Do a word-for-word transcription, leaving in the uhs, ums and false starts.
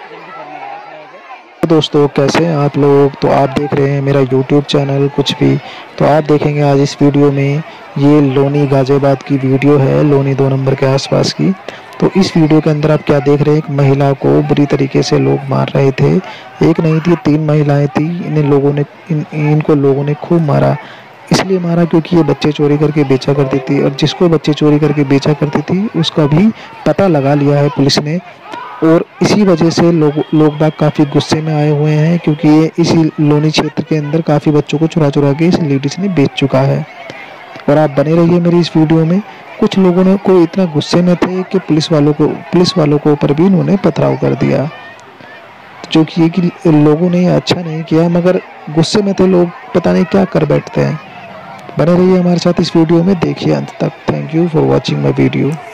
दोस्तों कैसे हैं आप लोग। तो आप देख रहे हैं मेरा यूट्यूब चैनल कुछ भी। तो आप देखेंगे आज इस वीडियो में, ये लोनी गाजियाबाद की वीडियो है, लोनी दो नंबर के आसपास की। तो इस वीडियो के अंदर आप क्या देख रहे हैं, एक महिला को बुरी तरीके से लोग मार रहे थे। एक नहीं थी, तीन महिलाएं थी। इन लोगों ने इन इनको लोगों ने खूब मारा। इसलिए मारा क्योंकि ये बच्चे चोरी करके बेचा करती थी, और जिसको बच्चे चोरी करके बेचा करती थी उसका भी पता लगा लिया है पुलिस ने। और इसी वजह से लोग लोग बाग काफ़ी गुस्से में आए हुए हैं, क्योंकि ये इसी लोनी क्षेत्र के अंदर काफ़ी बच्चों को चुरा चुरा के इस लेडीज ने बेच चुका है। और आप बने रहिए मेरी इस वीडियो में। कुछ लोगों ने को इतना गुस्से में थे कि पुलिस वालों को पुलिस वालों को ऊपर भी उन्होंने पथराव कर दिया, जो कि, कि लोगों ने अच्छा नहीं किया, मगर गुस्से में थे लोग, पता नहीं क्या कर बैठते हैं। बने रहिए हमारे साथ इस वीडियो में, देखिए अंत तक। Thank you for watching my video.